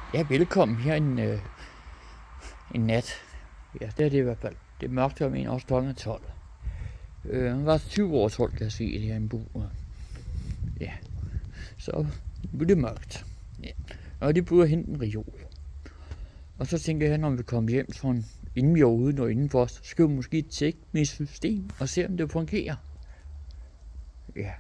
Ja, velkommen her en nat. Ja, det er det i hvert fald. Det er mørkt om en også klokken 12. Han var 20 år, tror jeg, se det her en bu. Ja, så nu er det mørkt. Ja. Og de burde hente en reol. Og så tænker jeg, når vi kommer hjem, så inden vi er ude og indenfor, så skal vi måske tjekke mit system og se, om det fungerer. Ja.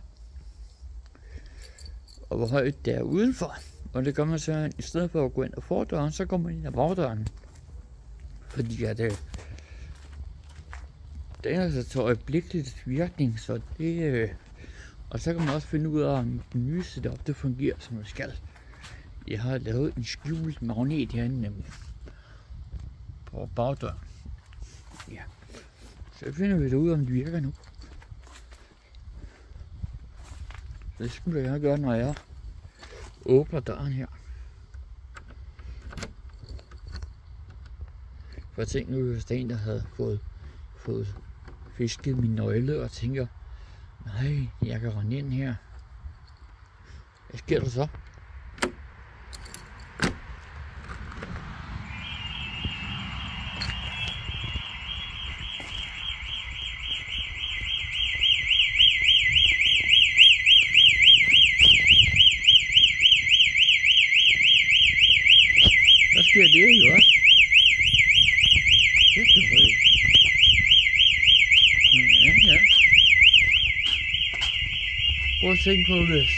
Og hvor højt det er udenfor. Og det gør man så, i stedet for at gå ind ad fordøren, så går man ind ad bagdøren. Fordi at det er altså til øjeblikkeligt virkning, så det... og så kan man også finde ud af, om den nye setup, det fungerer, som det skal. Jeg har lavet en skjult magnet herinde på bagdøren. Ja. Så finder vi det ud, om det virker nu. Det skulle jeg gøre, når jeg åbner døren her. For jeg tænkte nu, hvis der er en, der havde fået fisket min nøgle, og tænker, nej, jeg kan rende ind her. Hvad sker der så? Der sker det jo også. Kæft, det er rødt. Ja. Prøv at tænke på hvis.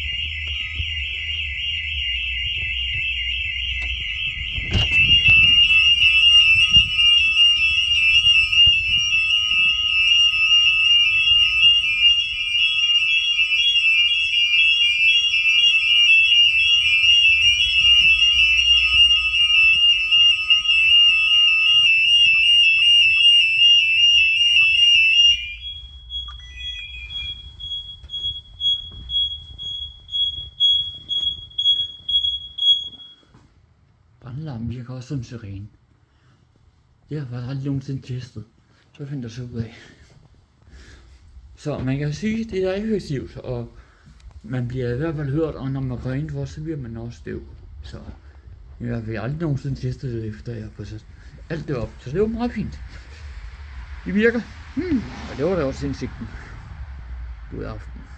Brandalarmen virker også som sirene. Det har jeg aldrig nogensinde testet. Så finder jeg så ud af. Så man kan sige, at det er effektivt, og man bliver i hvert fald hørt, og når man går indenfor, så bliver man også støv. Så jeg har aldrig nogensinde testet det, efter jeg har fået sat alt det op. Så det var meget fint. Det virker. Og det var da også indsigten. God aften.